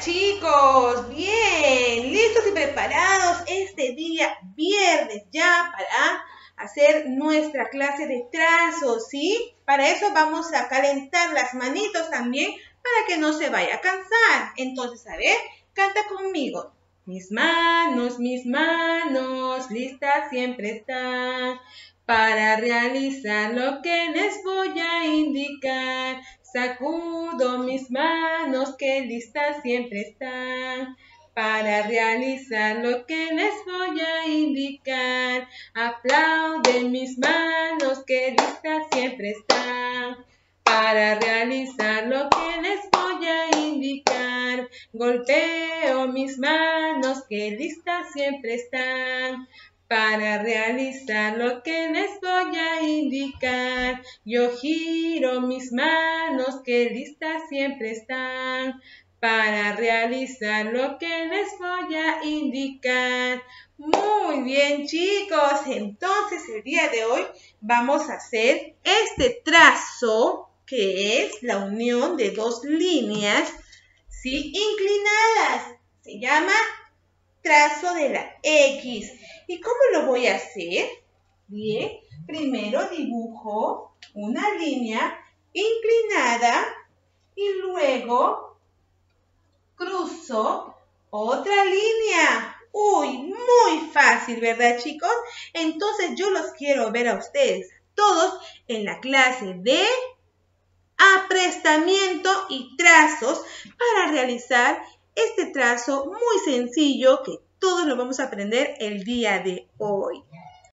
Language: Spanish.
Chicos, bien, listos y preparados este día viernes ya para hacer nuestra clase de trazos, ¿sí? Para eso vamos a calentar las manitos también para que no se vaya a cansar. Entonces, a ver, canta conmigo. Mis manos, listas siempre están para realizar lo que les voy a indicar. Sacudo mis manos que listas siempre están para realizar lo que les voy a indicar. Aplauden mis manos que listas siempre están para realizar lo que les voy a indicar. Golpeo mis manos que listas siempre están para realizar lo que les voy a indicar. Yo giro mis manos que listas siempre están para realizar lo que les voy a indicar. Muy bien, chicos. Entonces, el día de hoy vamos a hacer este trazo que es la unión de dos líneas, ¿sí? Inclinadas. Se llama trazo de la X. ¿Y cómo lo voy a hacer? Bien, primero dibujo una línea inclinada y luego cruzo otra línea. Uy, muy fácil, ¿verdad, chicos? Entonces yo los quiero ver a ustedes todos en la clase de aprestamiento y trazos para realizar este trazo muy sencillo que todos lo vamos a aprender el día de hoy.